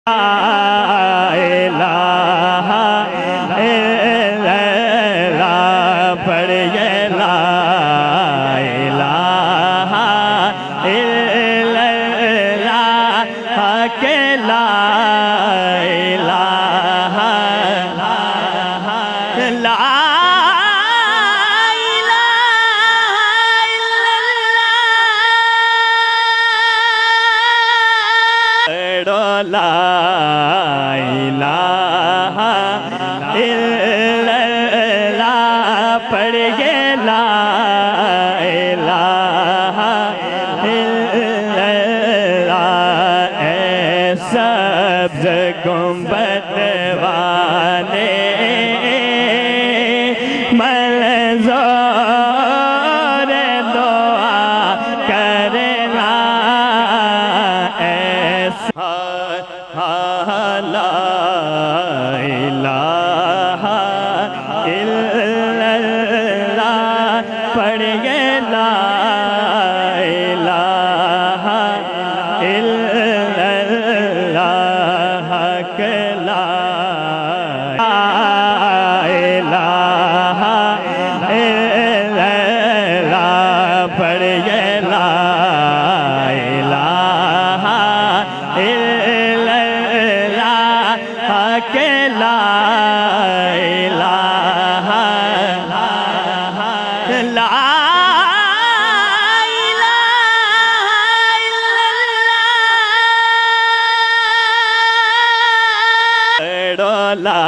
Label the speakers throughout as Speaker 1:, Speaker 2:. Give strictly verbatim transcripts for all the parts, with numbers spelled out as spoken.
Speaker 1: گنبد والے منظور دعا کرنا ایسا لا الہ الا اللہ پڑھیے لا الہ الا اللہ لا الہ الا اللہ پڑھیے لا الہ الا اللہ کہ لا الہ لا لا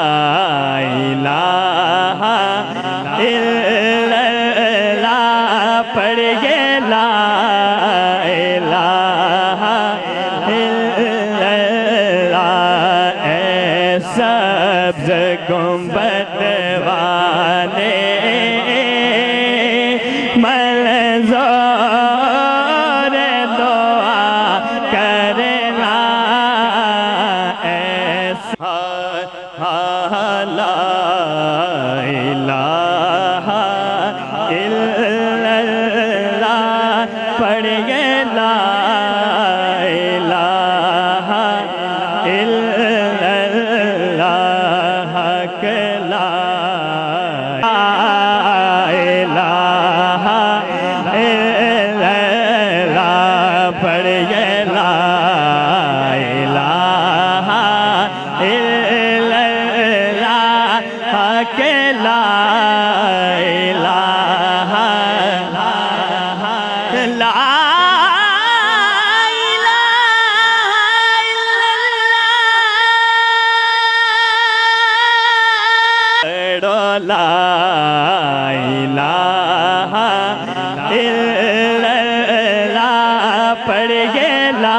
Speaker 1: الہ الا اللہ پڑھیے لا الہ الا اللہ اے سبز گنبد والے منظور دعا کرنا ایسا لا الہ الا اللہ پڑھیے لا الہ الا اللہ کہ لا الہ الا اللہ پڑھیے لا الہ الا کہ لا الہ لا لا الہ الا اللہ پڑھیے لا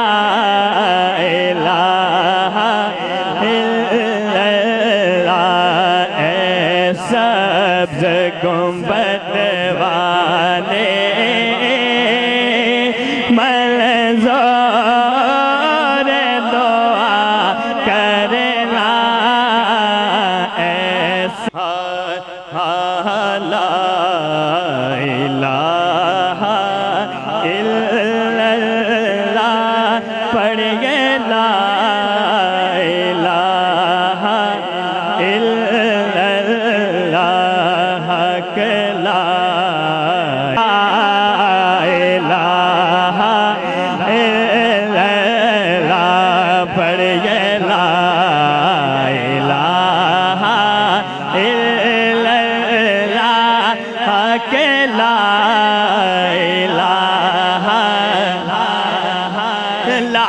Speaker 1: الہ الا اللہ اے سبز گنبد والے منظور دعا کرنا ایسا لا الہ الا اللہ پڑھیے لا الہ الا اللہ کہ لا الہ الا اللہ پڑھیے لا الہ الا اللہ کہ لا الہ لا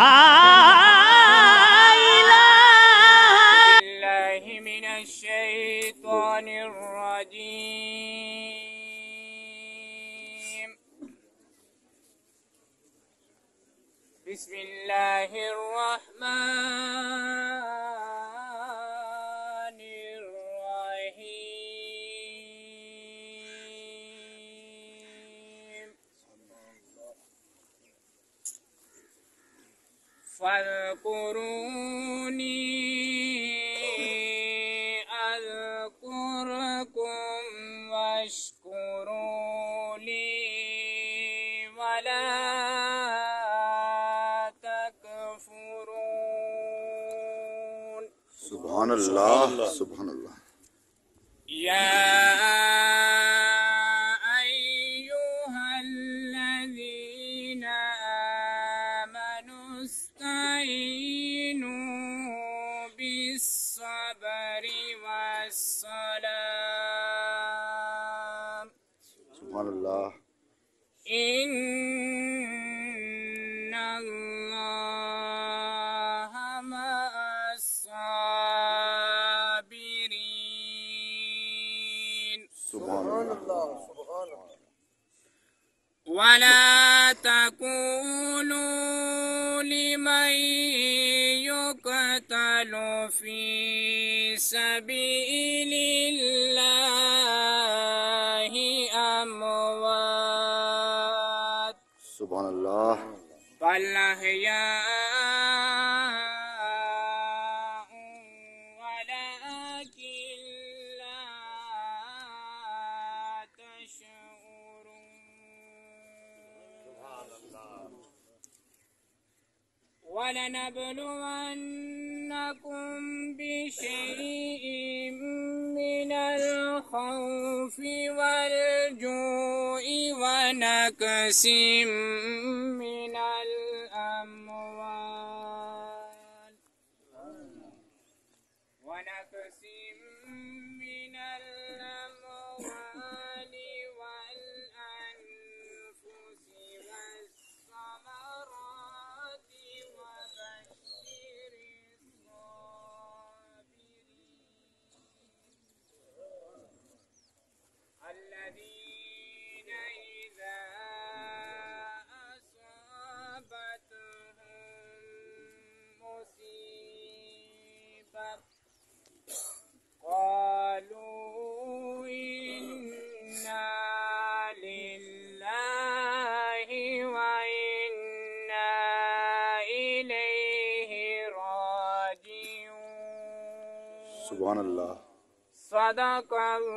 Speaker 2: بالله من الشيطان الرجيم بسم الله الرحمن الرحيم فاذكروني أذكركم واشكروا لي ولا تكفرون
Speaker 3: سبحان اللہ سبحان اللہ.
Speaker 2: يا أيها الذين آمنوا استعينوا بالصبر والصلاة
Speaker 3: سبحان اللہ.
Speaker 2: إن الله مع الصابرين
Speaker 3: سبحان اللہ.
Speaker 2: ولا تقولوا لمن يقتل في سبيل الله أموات
Speaker 3: سبحان اللہ.
Speaker 2: بل أحياء ولكن لا تشعرون ولنبلونكم بشيء من الخوف والجوع ونقص من الأموال ونقص من الأموال والأنفس والثمرات وبشر الصابرين الذين إذا أصابتهم مصيبة قالوا إنا لله وإنا إليه راجعون.
Speaker 3: سبحان اللہ.
Speaker 2: صدق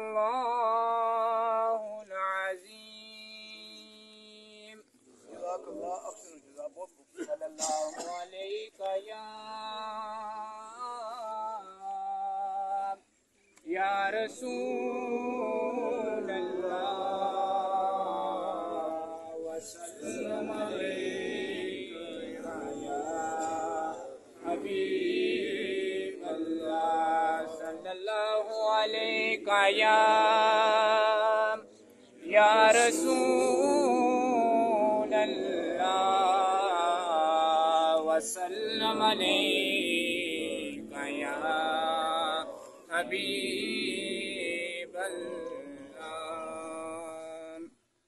Speaker 2: الله العظيم. جزاك الله أحسن الجزاء. صلى الله عليك يا يا رسول الله وسلم عليك يا حبيب الله صلى الله عليك يا يا رسول الله وسلم عليك يا حبيب الله.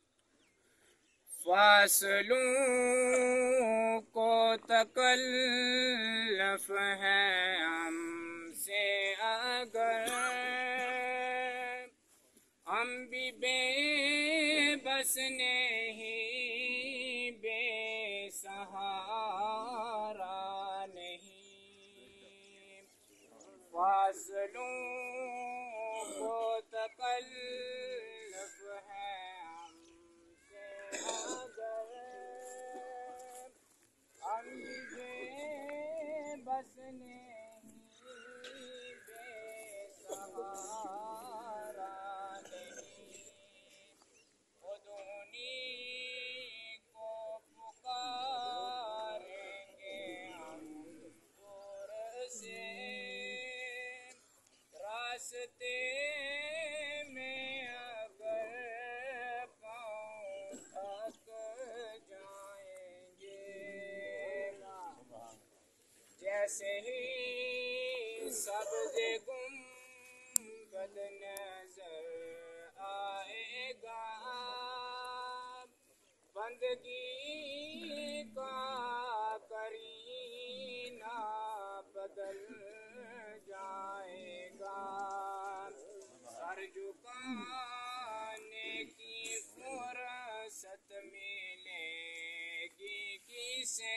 Speaker 2: فاصلوں کو تکلف ہے ہم سے اگر ہم بھی بے بس نہیں بے سہارا نہیں. فاصلوں کو تکلف ہے ہم سے اگر ہم بھی بے بس نہیں بے سہارا نہیں. ادونی کو پکاریں گے ہم دور سے راستے میں اگر پاؤں تھک جائیں گے. جیسے ہی سبز گنبد نظر آئے گا بندگی کا کرینہ بدل جائے گا. سر جھکانے کی فرصت ملے گی کسے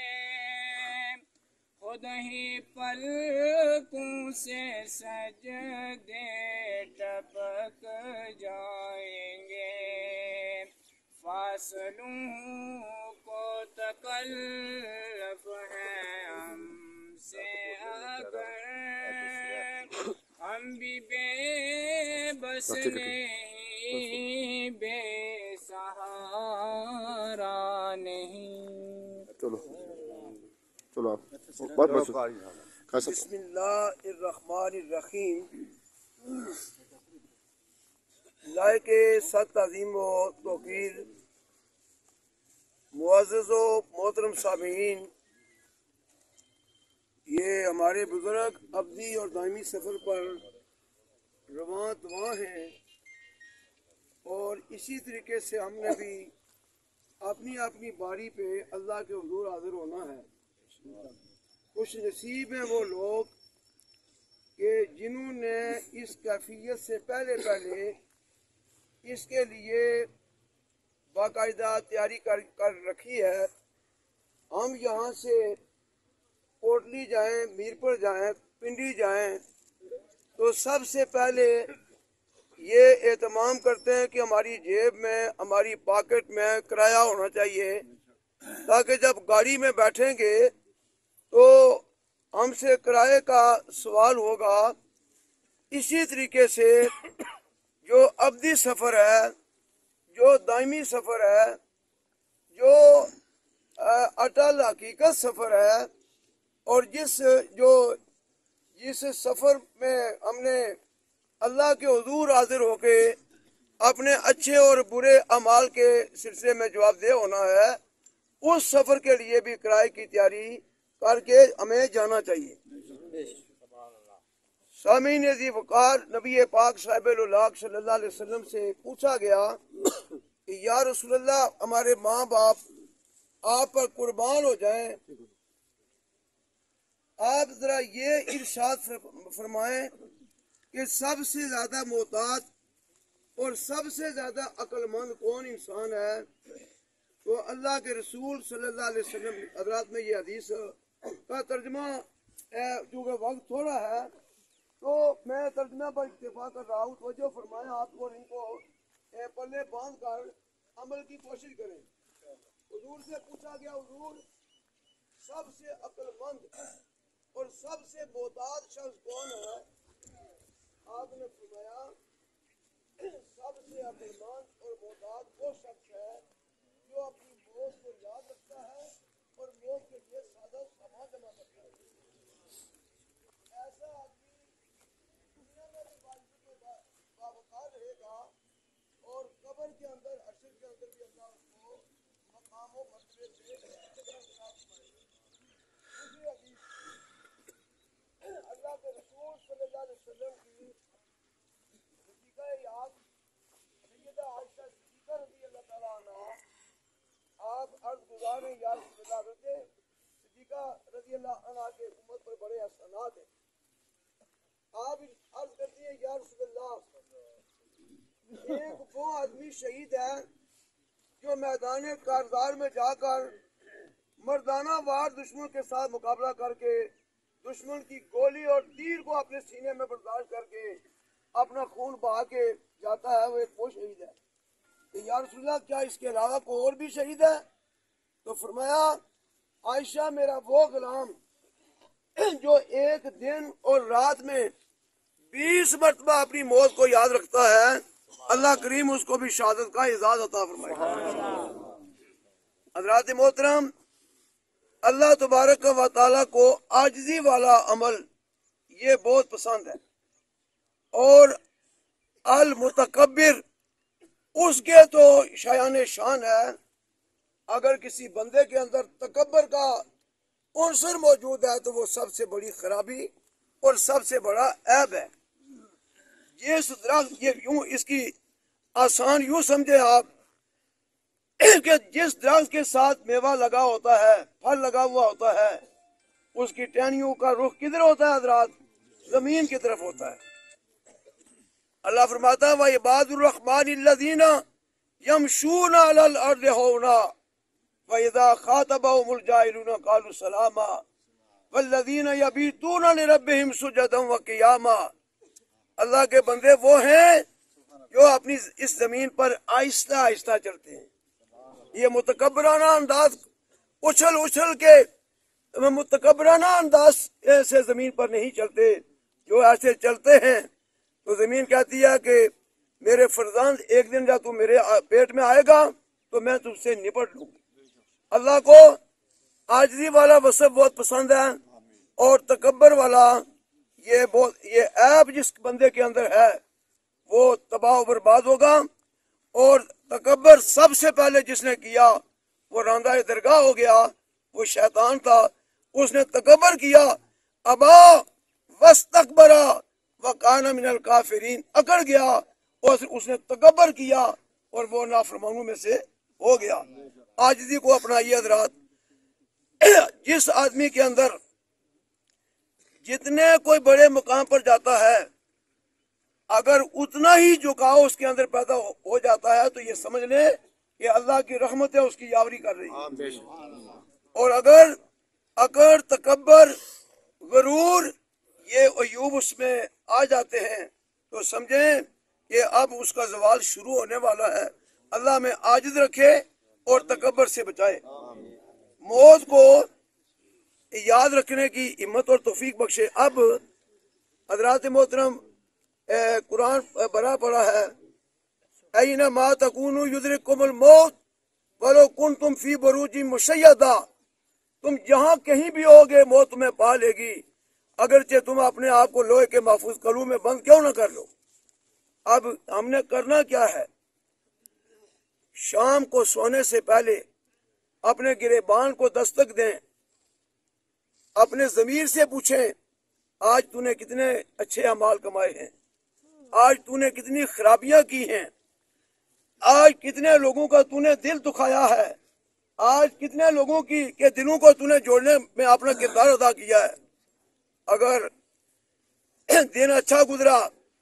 Speaker 2: خود ہی پلکوں سے سجدے ٹپک جائیں گے. فاصلوں کو تکلف ہے ہم سے اگر ہم بھی بے بس نہیں، بے سہارا نہیں۔
Speaker 3: چلو چلو آپ بس بس
Speaker 4: بسم اللہ الرحمن الرحیم۔ لائق ست عظیم و توقیر معزز و محترم سامعین، یہ ہمارے بزرگ ابدی اور دائمی سفر پر رواں دواں ہیں، اور اسی طریقے سے ہم نے بھی اپنی اپنی باری پہ اللہ کے حضور حاضر ہونا ہے۔ خوش نصیب ہیں وہ لوگ کہ جنہوں نے اس کیفیت سے پہلے پہلے اس کے لیے باقاعدہ تیاری کر کر رکھی ہے۔ ہم یہاں سے کوٹلی جائیں، میرپور جائیں، پنڈی جائیں، تو سب سے پہلے یہ اہتمام کرتے ہیں کہ ہماری جیب میں، ہماری پاکٹ میں کرایہ ہونا چاہیے، تاکہ جب گاڑی میں بیٹھیں گے تو ہم سے کرائے کا سوال ہوگا۔ اسی طریقے سے جو ابدی سفر ہے، جو دائمی سفر ہے، جو اٹل حقیقت سفر ہے، اور جس جو جس سفر میں ہم نے اللہ کے حضور حاضر ہو کے اپنے اچھے اور برے اعمال کے سلسلے میں جواب دہ ہونا ہے، اس سفر کے لیے بھی کرائے کی تیاری کر کے ہمیں جانا چاہیے۔ سامعین عزیز وقار، نبی پاک صاحب اللاق صلی اللہ علیہ وسلم سے پوچھا گیا کہ یا رسول اللہ، ہمارے ماں باپ آپ پر قربان ہو جائیں، آپ ذرا یہ ارشاد فرمائیں کہ سب سے زیادہ محتاط اور سب سے زیادہ عقل مند کون انسان ہے؟ تو اللہ کے رسول صلی اللہ علیہ وسلم حضرات میں یہ حدیث کا ترجمہ، چونکہ وقت تھوڑا ہے تو میں ترجمہ پر اکتفا کر رہا ہوں، توجہ فرمائیں آپ کو، ان کو پلے باندھ کر عمل کی کوشش کریں۔ حضور سے پوچھا گیا، حضور سب سے عقل مند اور سب سے محتاط شخص کون ہے؟ آپ نے فرمایا سب سے عقل مند اور محتاط وہ شخص ہے جو اپنی موت کو یاد رکھتا ہے اور موت کے لیے سادہ سامان جمع کرتا ہے۔ ایسا آدمی دنیا میں بھی باوقار رہے گا، اور قبر کے اندر، حشر کے اندر بھی اللہ اس کو مقام و مرتبے سے اللہ کے رسول صلی اللہ علیہ وسلم کی صدیقہ یاد سیدہ عائشہ صدیقہ رضی اللہ تعالیٰ عنہ، آپ عرض گزار ہیں یا رسول اللہ، رضی صدیقہ رضی اللہ عنہ کے امت پر بڑے احسانات ہیں۔ آپ عرض کرتی ہیں یا رسول اللہ، ایک وہ آدمی شہید ہے جو میدان کارزار میں جا کر مردانہ وار دشمن کے ساتھ مقابلہ کر کے دشمن کی گولی اور تیر کو اپنے سینے میں برداشت کر کے اپنا خون بہا کے جاتا ہے، وہ ایک وہ شہید ہے۔ کہ یا رسول اللہ، کیا اس کے علاوہ کوئی اور بھی شہید ہے؟ تو فرمایا عائشہ، میرا وہ غلام جو ایک دن اور رات میں بیس مرتبہ اپنی موت کو یاد رکھتا ہے، اللہ کریم اس کو بھی شہادت کا اعزاز عطا فرمائے۔ حضرات محترم، اللہ تبارک و تعالیٰ کو عاجزی والا عمل یہ بہت پسند ہے، اور المتکبر اس کے تو شایان شان ہے۔ اگر کسی بندے کے اندر تکبر کا عنصر موجود ہے تو وہ سب سے بڑی خرابی اور سب سے بڑا عیب ہے۔ یہ درخت، یہ یوں اس کی آسان یوں سمجھے آپ کہ جس درخت کے ساتھ میوہ لگا ہوتا ہے، پھل لگا ہوا ہوتا ہے، اس کی ٹہنیوں کا رخ کدھر ہوتا ہے حضرات؟ زمین کی طرف ہوتا ہے۔ اللہ فرماتا ہے وَعِبَادُ الرَّحْمَنِ الَّذِينَ يَمْشُونَ عَلَى الْأَرْضِ هَوْنًا وَإِذَا خَاطَبَهُمُ الْجَاهِلُونَ قَالُوا سَلَامًا وَالَّذِينَ يَبِيتُونَ لِرَبِّهِمْ سُجَّدًا وَقِيَامًا۔ اللہ کے بندے وہ ہیں جو اپنی اس زمین پر آہستہ آہستہ چلتے ہیں۔ یہ متکبرانہ انداز اچھل اچھل کے متکبرانہ انداز سے زمین پر نہیں چلتے، जो ऐसे चलते हैं तो जमीन कहती है कि मेरे फरजान एक दिन जब तू मेरे पेट में आएगा तो मैं तुझसे निपट लूंगी। अल्लाह को आजिज़ी वाला वसफ बहुत पसंद है और तकब्बर वाला ये बहुत ये ऐप जिस बंदे के अंदर है वो तबाह व बर्बाद होगा। और तकब्बर सबसे पहले जिसने किया वो रांदा दरगाह हो गया, वो शैतान था, उसने तकब्बर किया। अबा वस्तकबरा वकाना मिनल काफिरीन, अकड़ गया और उसने तकब्बर किया और वो नाफरमानों में से हो गया। आजिज़ी को अपनाइए हज़रात। जिस आदमी के अंदर जितने कोई बड़े मुकाम पर जाता है अगर उतना ही झुकाव उसके अंदर पैदा हो, हो जाता है तो ये समझ ले कि अल्लाह की रहमत है उसकी यावरी कर रही है। और अगर अगर तकब्बर गरूर ये अयूब उसमें आ जाते हैं तो समझें कि अब उसका जवाल शुरू होने वाला है। अल्लाह में आजिज़ रखे और तकब्बर से बचाए। मौत को याद रखने की हिम्मत और तौफीक बख्शे। अब हज़रात मोहतरम कुरान बरा पड़ा है, ऐना मा तकूनु युद्रिकुमुल मौत वलो कुंतुम फी बुरूजिन मुशय्यदा, तुम जहाँ कहीं भी होगे मौत तुम्हें पा लेगी अगरचे तुम अपने आप को लोहे के महफूज कलू में बंद क्यों न कर लो। अब हमने करना क्या है, शाम को सोने से पहले अपने गिरेबान को दस्तक दें, अपने ज़मीर से पूछें आज तूने कितने अच्छे अमाल कमाए हैं, आज तूने कितनी खराबियां की हैं, आज कितने लोगों का तूने दिल दुखाया है, आज कितने लोगों की के दिलों को तूने जोड़ने में अपना किरदार अदा किया है। अगर दिन अच्छा गुजरा,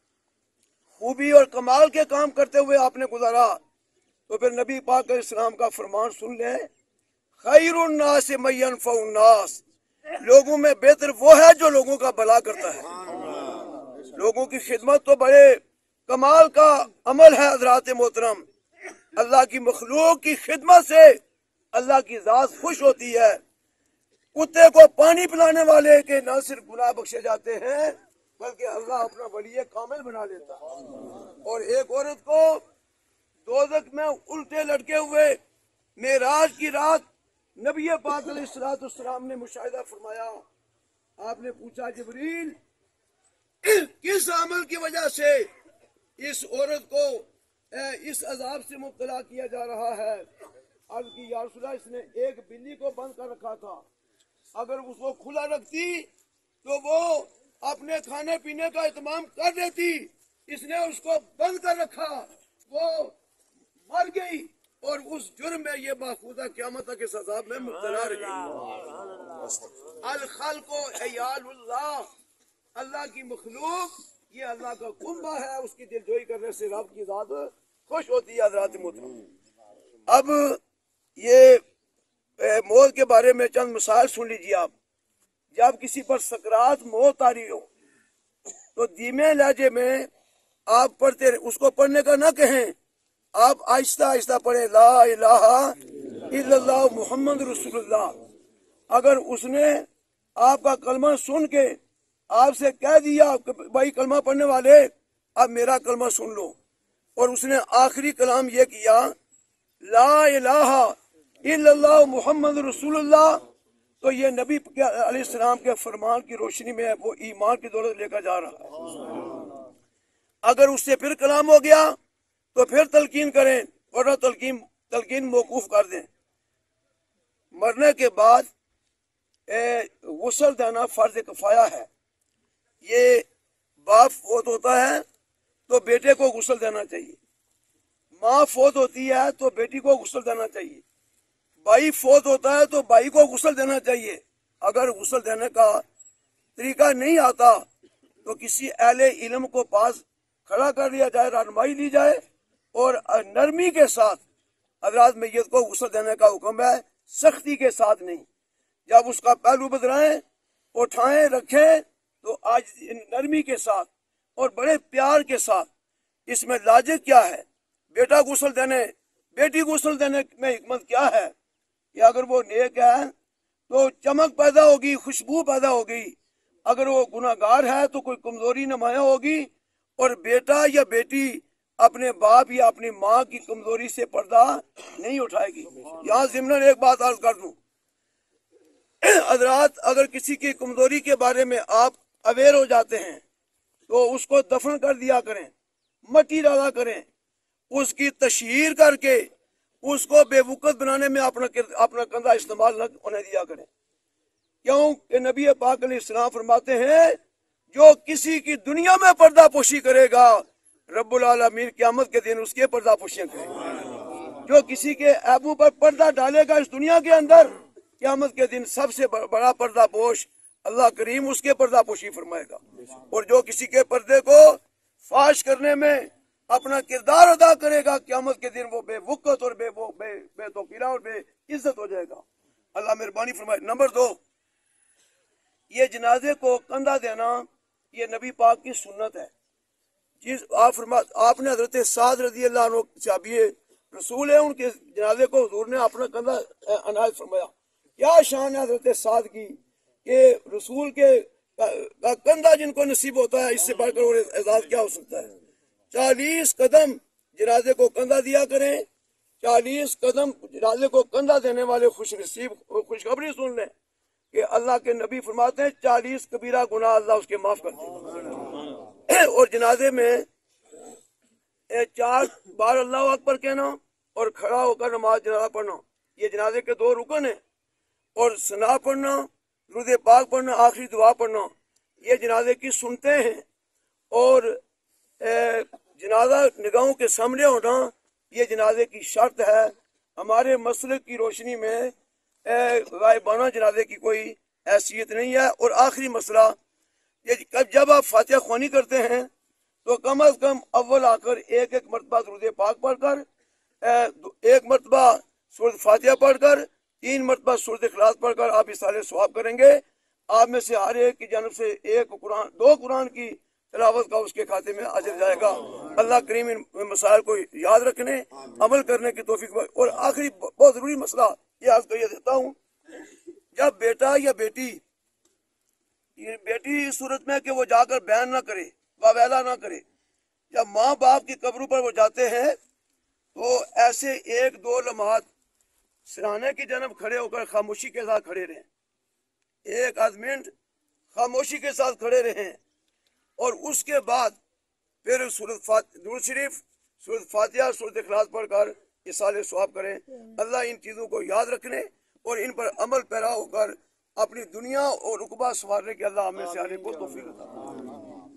Speaker 4: खूबी और कमाल के काम करते हुए आपने गुजारा तो फिर नबी पाक इस्लाम का फरमान सुन लें, खैरुन नास मन यनफउन नास, लोगों में बेहतर वो है जो लोगों का भला करता है। लोगों की खिदमत तो बड़े कमाल का अमल है हज़रात मोहतरम। अल्लाह की मखलूक की खिदमत से अल्लाह की ज़ात खुश होती है। कुत्ते को पानी पिलाने वाले के न सिर्फ गुनाह बख्शे जाते हैं बल्कि अल्लाह अपना वली कामिल बना लेता है। और एक औरत को दोज़ख में उल्टे लटके हुए मेराज की रात नबी पाक अलैहिस्सलाम ने मुशाहिदा फरमाया। आपने पूछा जिब्रील किस अमल की वजह से इस औरत को इस अजाब से मुब्तला किया जा रहा है। अर्ज़ की या रसूलल्लाह, इसने एक बिल्ली को बंद कर रखा था, अगर उसको खुला रखती तो वो अपने खाने पीने का इंतजाम कर देती, इसने उसको बंद कर रखा, वो मर गई और उस जुर्म में ये माखूदा क़यामत के सज़ा में मुब्तला रही। अल खल्क़ु अयालुल्लाह, अल्लाह की मखलूक ये अल्लाह का कुंबा है, उसकी दिलजोई करने से रब की ज़ात खुश होती है। हज़रात मोहतरम, अब ये मौत के बारे में चंद मिसाल सुन लीजिए आप। जब किसी पर सकरात मौत आ रही हो तो धीमे लहजे में आप पढ़ते, उसको पढ़ने का ना कहें, आप आहिस्ता आहिस्ता पढ़े ला इलाहा इल्लल्लाह मुहम्मद रसूलुल्लाह। अगर उसने आपका कलमा सुन के आपसे कह दिया भाई कलमा पढ़ने वाले अब मेरा कलमा सुन लो, और उसने आखिरी कलाम ये किया ला इलाहा इल्लल्लाह मुहम्मद रसूलुल्लाह, तो ये नबी अलैहिस्सलाम के फरमान की रोशनी में वो ईमान की दौलत लेकर जा रहा है। अगर उससे फिर कलाम हो गया तो फिर तलकीन करें, वरना तलकीन तलकीन मौकूफ कर दें। मरने के बाद गुस्ल देना फर्ज किफाया है। ये बाप फौत होता है तो बेटे को गुस्ल देना चाहिए, माँ फौत होती है तो बेटी को गुस्ल देना चाहिए, भाई फौत होता है तो भाई को गुस्ल देना चाहिए। अगर गुस्ल देने का तरीका नहीं आता तो किसी अहले इल्म को पास खड़ा कर लिया जाए, रहनुमाई ली जाए और नरमी के साथ हज़रात मैयत को गुस्ल देने का हुक्म है, सख्ती के साथ नहीं। जब उसका पहलू बदलाएं, उठाएं, रखें तो आज नरमी के साथ और बड़े प्यार के साथ। इसमें लाजिक क्या है, बेटा गुस्ल देने बेटी गुस्ल देने में हिकमत क्या है कि अगर वो नेक है तो चमक पैदा होगी, खुशबू पैदा होगी। अगर वो गुनाहगार है तो कोई कमजोरी नुमाया होगी, और बेटा या बेटी अपने बाप या अपनी माँ की कमजोरी से पर्दा नहीं उठाएगी। यहाँ ज़िम्नन एक बात अर्ज कर दूं, हजरात, अगर किसी की कमजोरी के बारे में आप अवेयर हो जाते हैं तो उसको दफन कर दिया करें, मट्टी डाला करें, उसकी तशहीर करके उसको बेवकूफ़ बनाने में अपना अपना कंधा इस्तेमाल न होने दिया करें। क्यों कि नबी पाक अलैहिस्सलाम फरमाते हैं, जो किसी की दुनिया में पर्दा पोशी करेगा, रब्बुल आलमीन क़यामत के दिन उसके पर्दा पोशियां करेगा। जो किसी के ऐबों पर पर्दा डालेगा इस दुनिया के अंदर, क़यामत के दिन सबसे बड़ा पर्दा पोश अल्लाह करीम उसके पर्दा पोशी फरमाएगा। और जो किसी के पर्दे को फाश करने में अपना किरदार अदा करेगा, क़यामत के दिन वो बेवकूफ़ और बे वो बे बेतौकीरा और बे इज्जत हो जाएगा। अल्लाह मेहरबानी फरमाए। नंबर दो, ये जनाजे को कंधा देना ये नबी पाक की सुन्नत है। जिस आप फरमा आपने हजरत साद रजी अल्लाह अन्हु साहबी रसूल है, उनके जनाजे को हुजूर ने अपना कंधा अनाज फरमाया। क्या शान है हजरत साद की कि रसूल के का कंधा जिनको नसीब होता है, इससे बढ़कर और एजाज क्या हो सकता है। चालीस कदम जनाजे को कंधा दिया करें। चालीस कदम जनाजे को कंधा देने वाले खुश नसीब खुशखबरी सुन लें कि अल्लाह के नबी फरमाते हैं, चालीस कबीरा गुनाह अल्लाह उसके माफ कर देगा। और जनाजे में चार बार अल्लाह अकबर कहना और खड़ा होकर नमाज जनाजा पढ़ना, ये जनाजे के दो रुकन है। और सना पढ़ना, दुरूद पाक पढ़ना, आखिरी दुआ पढ़ना, ये जनाजे की सुनते हैं। और जनाजा निगाहों के सामने होना ये जनाजे की शर्त है। हमारे मसलक की रोशनी में गायबाना जनाजे की कोई हैसियत नहीं है। और आखिरी मसला ये, जब आप फातिहा ख्वानी करते हैं तो कम अज कम अव्वल आकर एक एक मरतबा दुरूद पाक पढ़कर, एक मरतबा सूरत फातिहा पढ़कर, तीन मरतबा सूरत इखलास पढ़कर आप इसाले सवाब करेंगे। आप में से हर एक की जानब से एक कुरान दो कुरान की तिलावत का उसके खाते में अजर जाएगा। अल्लाह करीम इन मसाइल को याद रखने, अमल करने की तौफीक। और आखिरी बहुत ज़रूरी मसला ये आज करिए देता हूँ, जब बेटा या बेटी बेटी इस सूरत में कि वो जाकर बयान ना करे, वावेला ना करे, जब माँ बाप की कब्रों पर वो जाते हैं तो ऐसे एक दो लम्हात सिराने की जानब खड़े होकर खामोशी के साथ खड़े रहें। एक आध मिनट खामोशी के साथ खड़े रहें और उसके बाद फिर सूरत दुरूद शरीफ, सूरत फातिहा, सूरत इखलास पढ़कर इसाले सवाब करें। अल्लाह इन चीज़ों को याद रखने और इन पर अमल पैरा होकर अपनी दुनिया और रुकबा संवारने के अल्लाह हमें से आने को तौफीक अता फरमाए।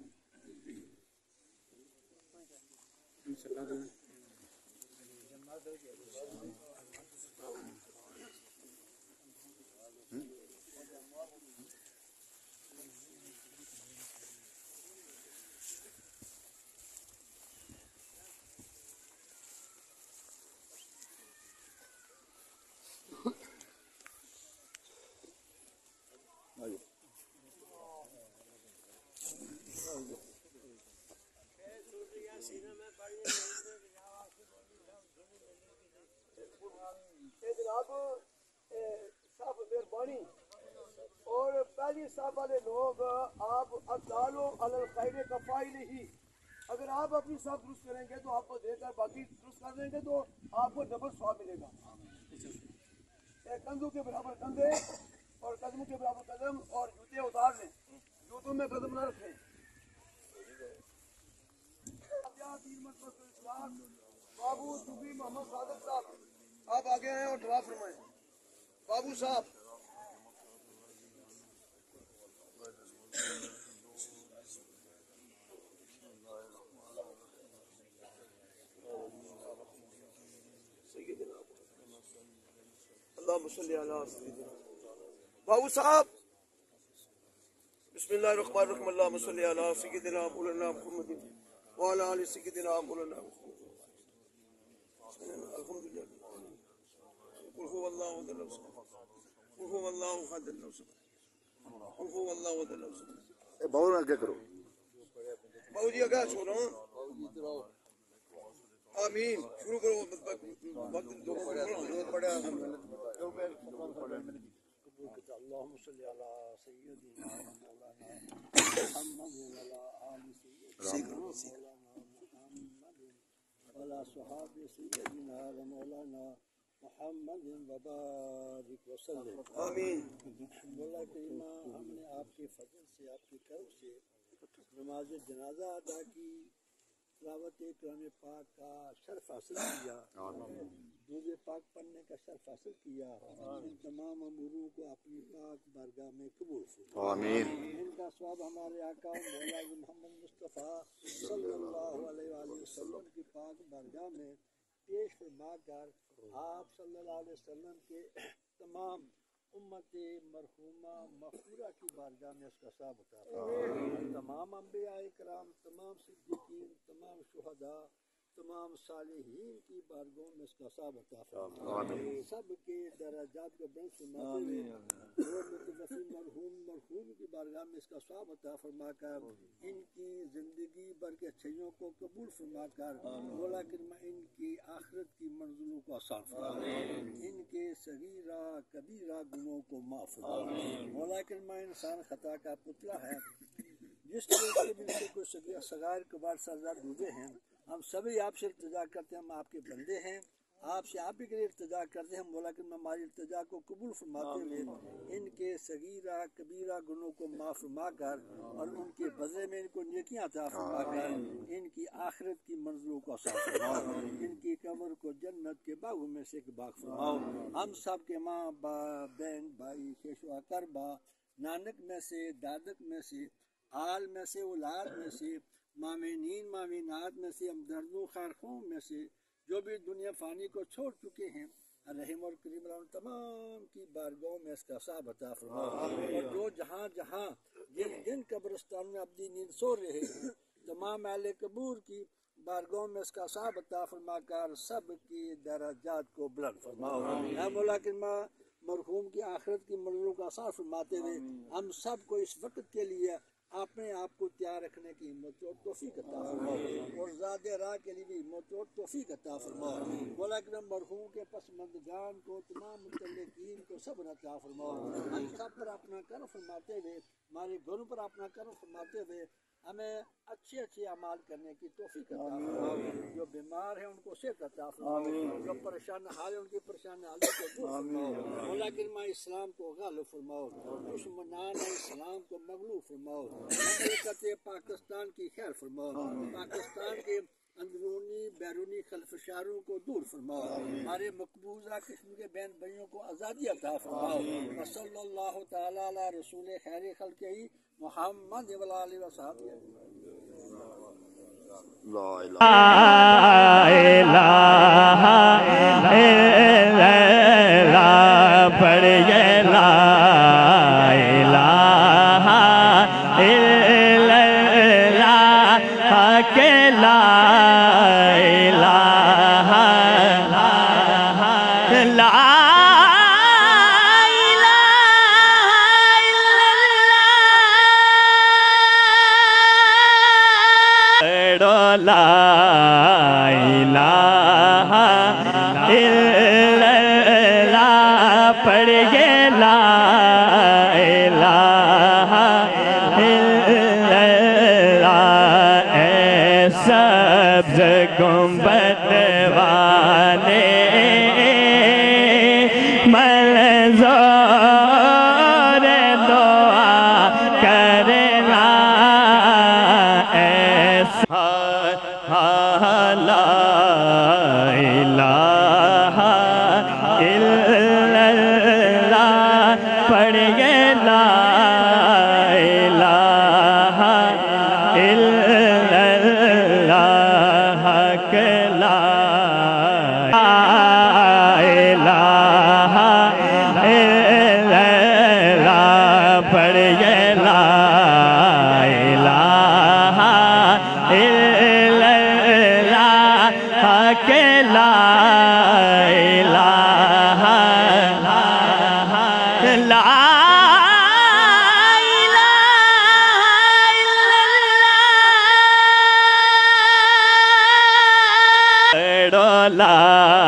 Speaker 4: और पहली साहब वाले लोग आप अदालो अलल खैर कफाइल ही, अगर आप अपनी सब दुरुस्त करेंगे तो आपको देकर बाकी दुरुस्त कर देंगे तो आपको डबल स्वाब मिलेगा। कंधों के बराबर कंधे और कदमों के बराबर कदम और जूते उतार लें, जूतों में कदम न रखें। बाबू सूफी मोहम्मद सादिक साहब आप आगे आए और दुआ फरमाएं। बाबू साहब बाबू साहब बिस्मिल्लाहिर्रहमानिर्रहीम अल्लाहुम्मा सल्ली अला सय्यिदिना मौलाना मुहम्मदिन व अला आलि सय्यिदिना मौलाना अल्हम्दुलिल्लाह कुल हुवल्लाहु अहद कुल हुवल्लाहु अहद कुल हुवल्लाहु अहद।
Speaker 3: ए बाबू आगे करो,
Speaker 4: बाबू जी आगे छोड़ो। आमीन। शुरू करो। اللهم صل على سيدنا مولانا محمد وعلى آل سيدنا مولانا محمد وعلى صحاب سيدنا مولانا محمد وبارك وسلم آمین۔ مولا کریمہ ہم نے آپ کے فضل سے آپ کے کرم سے نماز جنازہ ادا کی، تلاوت کلام پاک کا شرف حاصل کیا، درود پاک پڑھنے کا شرف حاصل کیا، ان تمام اموروں کو اپنی پاک بارگاہ میں قبول فرمائے آمین۔ ان کا ثواب ہمارے آقا مولا محمد مصطفیٰ صلی اللہ علیہ وآلہ وسلم کی پاک بارگاہ میں پیش فرما کر آپ صلی اللہ علیہ وسلم کے تمام امت مرحومہ مغفورہ کی بارگاہ میں اس کا ثواب عطا فرمائے، تمام انبیاء کرام، تمام صدیقین، تمام شہداء، تمام صالحین کی بارگاہوں میں اس کا ثواب عطا فرمائے، سب کے درجات کو بلند فرماتے ہوئے اور متوفی مرحوم مرحوم کی بارگاہ میں اس کا ثواب عطا فرما کر ان کی زندگی بھر کے اچھائیوں کو قبول فرما کر مولا کریم ان کی آخرت کی منزلوں کو آسان فرمائے، ان کے صغیرہ کبیرہ گناہوں کو معاف فرمائے۔ مولا کریم انسان خطا کا پتلا ہے، جس طرح کے دل سے کوئی صغائر کبار سرزاد ڈوبے ہیں، ہم سبھی آپ سے التجا کرتے ہیں، ہم آپ کے بندے ہیں، آپ سے آپ ہی کے لیے التجا کرتے ہیں، مولا کریم ہماری التجا کو قبول فرماتے ہوئے ان کے صغیرہ کبیرہ گناہوں کو معاف فرما کر اور ان کے بدلے میں ان کو نیکیاں عطا فرما کر ان کی آخرت کی منزلوں کو آسان فرماؤ، ان کی قبر کو جنت کے باغوں میں سے ایک باغ فرماؤ، ہم سب کے ماں باپ بہن بھائی خیش و اقربا نانک میں سے دادک میں سے آل میں سے اولاد میں سے مامنین مامنات میں سے ہمدردوں خیرخواہوں میں سے جو بھی دنیا فانی کو چھوڑ چکے ہیں، رحیم اور کریم اللہ تمام کی بارگاہوں میں اس کا ثواب عطا فرماؤ، اور جو جہاں جہاں جن جن قبرستان میں اپنی نیند سو رہے ہیں تمام اہل قبور کی بارگاہوں میں اس کا ثواب عطا فرما کر سب کی درجات کو بلند فرماؤ۔ اے مولا کریم مرحوم کی آخرت کی منزلوں کا آسان فرماتے ہوئے ہم سب کو اس وقت کے لیے اپنے آپ کو تیار رکھنے کی ہمت اور توفیق عطا فرماؤ، اور زاد راہ کے لیے بھی ہمت اور توفیق عطا فرماؤ۔ مولا کریم مرحوم کے پسماندگان کو تمام متعلقین کو صبر عطا فرماؤ، ہم سب پر اپنا کرم فرماتے ہوئے ہمارے گھروں پر اپنا کرم فرماتے ہوئے ہمیں اچھے اچھے اعمال کرنے کی توفیق عطا فرماؤ، جو بیمار ہیں ان کو صحت عطا فرماؤ، جو پریشان حال ہیں ان کی پریشان حالوں کو دور فرماؤ، مولا کریم اسلام کو غالب فرماؤ، دشمنان اسلام کو مغلوب فرماؤ، مملکت پاکستان کی خیر فرماؤ، پاکستان کے اندرونی بیرونی خلفشاروں کو دور فرماؤ، ہمارے مقبوضہ قسم کے بہن بھائیوں کو آزادی عطا فرماؤ، وصلی اللہ تعالی علی رسول خیر خلقہ محمد وعلی آلہ وصحبہ
Speaker 3: لا الہ
Speaker 1: لا الہ الا اللہ پڑھیے لا الہ الا اللہ کہ لا الہ لا لا الہ الا اللہ پڑھیے لا الہ الا اللہ اے سبز گنبد والے منظور دعا کرنا ایسا لا الہ الا اللہ پڑھیے لا الہ الا اللہ کہ لا الہ الا اللہ پڑھیے لا الہ الا اللہ کہ لا الہ لا لا